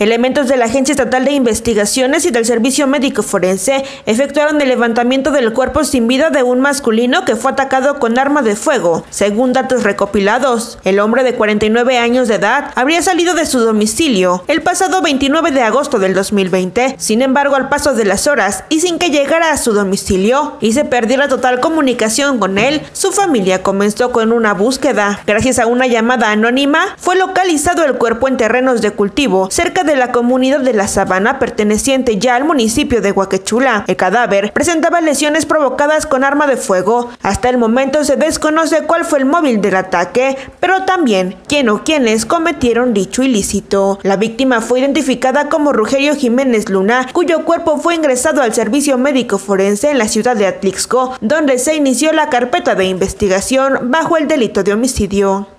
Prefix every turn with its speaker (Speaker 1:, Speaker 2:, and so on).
Speaker 1: Elementos de la Agencia Estatal de Investigaciones y del Servicio Médico Forense efectuaron el levantamiento del cuerpo sin vida de un masculino que fue atacado con arma de fuego. Según datos recopilados, el hombre de 49 años de edad habría salido de su domicilio el pasado 29 de agosto del 2020. Sin embargo, al paso de las horas y sin que llegara a su domicilio y se perdiera total comunicación con él, su familia comenzó con una búsqueda. Gracias a una llamada anónima, fue localizado el cuerpo en terrenos de cultivo cerca de la comunidad de La Sabana, perteneciente ya al municipio de Huacachula. El cadáver presentaba lesiones provocadas con arma de fuego. Hasta el momento se desconoce cuál fue el móvil del ataque, pero también quién o quiénes cometieron dicho ilícito. La víctima fue identificada como Rogelio Jiménez Luna, cuyo cuerpo fue ingresado al Servicio Médico Forense en la ciudad de Atlixco, donde se inició la carpeta de investigación bajo el delito de homicidio.